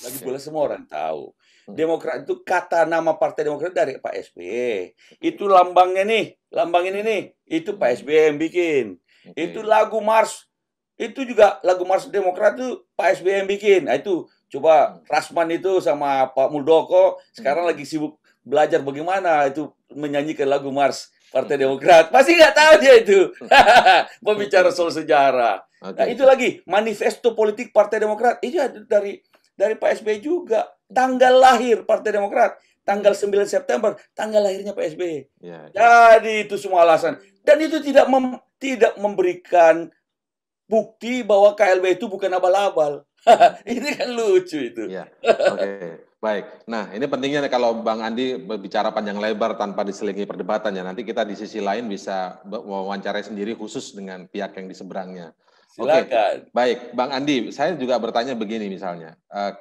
Lagi Oke. pula semua orang tahu. Hmm. Demokrat itu kata nama Partai Demokrat dari Pak SBY. Itu lambangnya nih, lambang ini nih, itu Pak SBY yang bikin. Oke. Itu lagu Mars, itu juga lagu Mars Demokrat itu Pak SBY yang bikin. Nah itu coba Rasman itu sama Pak Muldoko sekarang lagi sibuk belajar bagaimana itu menyanyikan lagu Mars Partai Demokrat. Pasti nggak tahu dia itu. Berbicara soal sejarah. Nah, Oke. itu lagi manifesto politik Partai Demokrat. Itu dari Pak SBY juga. Tanggal lahir Partai Demokrat, tanggal 9 September, tanggal lahirnya Pak SBY. Ya, ya. Jadi itu semua alasan. Dan itu tidak memberikan bukti bahwa KLB itu bukan abal-abal. Ini kan lucu itu. Ya, oke. Baik. Nah, ini pentingnya kalau Bang Andi berbicara panjang lebar tanpa diselingi perdebatan ya. Nanti kita di sisi lain bisa wawancarai sendiri khusus dengan pihak yang di seberangnya. Oke, Silakan. baik. Bang Andi, saya juga bertanya begini misalnya.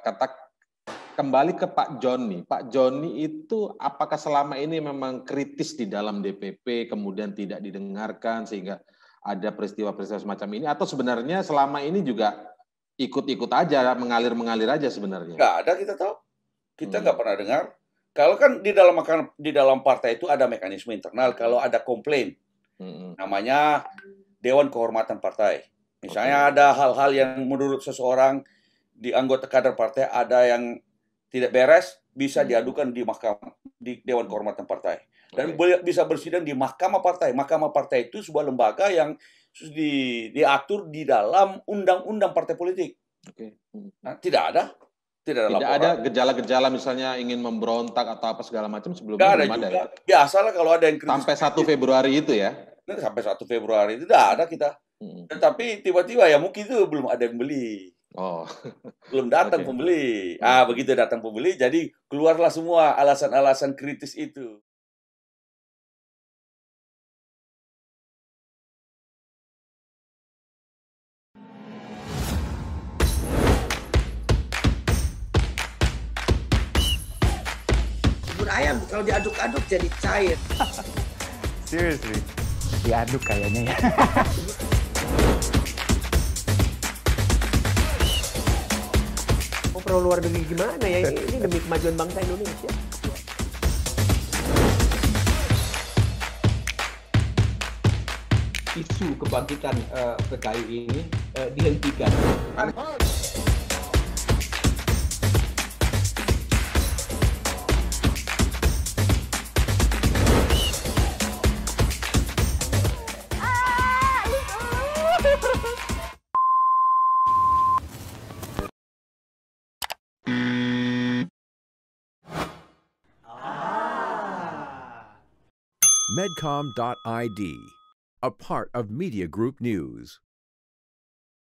Kembali ke Pak Joni. Pak Joni itu apakah selama ini memang kritis di dalam DPP, kemudian tidak didengarkan sehingga ada peristiwa-peristiwa semacam ini, atau sebenarnya selama ini juga ikut-ikut aja, mengalir-mengalir aja sebenarnya? Nggak ada kita tahu. Kita nggak pernah dengar. Kalau kan di dalam partai itu ada mekanisme internal. Kalau ada komplain, namanya Dewan Kehormatan Partai. Misalnya ada hal-hal yang menurut seseorang di anggota kader partai ada yang tidak beres, bisa diadukan di Dewan Kehormatan Partai. Dan bisa bersidang di Mahkamah Partai. Mahkamah Partai itu sebuah lembaga yang diatur di dalam undang-undang partai politik. Nah, tidak ada Tidak laporan. ada gejala-gejala misalnya ingin memberontak atau apa segala macam sebelumnya Nggak ada belum ada juga. ya? Biasalah kalau ada yang kritis. Sampai 1 Februari itu ya? Sampai 1 Februari itu tidak ada kita. Tetapi tiba-tiba ya mungkin itu belum ada yang beli. Oh. Belum datang pembeli. Begitu datang pembeli, jadi keluarlah semua alasan-alasan kritis itu. Bubur ayam kalau diaduk-aduk jadi cair. Seriously, diaduk kayaknya ya. Mau pro luar negeri gimana ya? Ini demi kemajuan bangsa Indonesia. Isu kebangkitan PKI ini dihentikan. Medcom.id, a part of Media Group News.